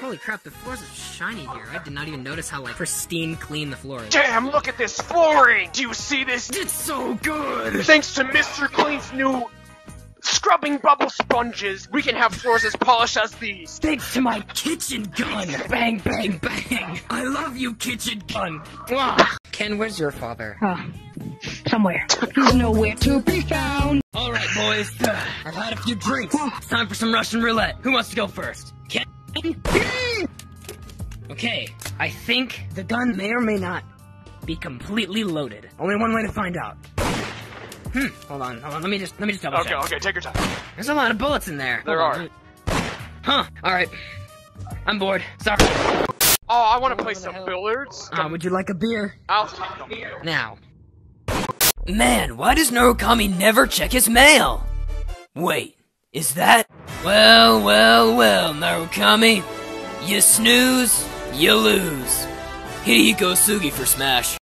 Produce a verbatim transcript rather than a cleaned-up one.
Holy crap, the floors are shiny here. I did not even notice how, like, pristine clean the floor is. Damn, look at this flooring! Do you see this? It's so good! Thanks to Mister Clean's new scrubbing bubble sponges, we can have floors as polished as these. Thanks to my kitchen gun! Bang, bang, bang! I love you, kitchen gun! Mwah. Ken, where's your father? Uh, somewhere. He's nowhere to be found. Alright, boys. I've had a few drinks. It's time for some Russian roulette. Who wants to go first? Ken? Okay, I think the gun may or may not be completely loaded. Only one way to find out. Hmm, hold on, hold on, let me just, let me just double Okay, check. okay, take your time. There's a lot of bullets in there. There Hold are. on. Huh, alright. I'm bored. Sorry. Oh, I want to play the some hell? billiards. Uh, would you like a beer? I'll take them. Now. Man, why does Narukami never check his mail? Wait, is that? Well, well, well, Narukami. You snooze, you lose. Hidehiko Sugi for Smash.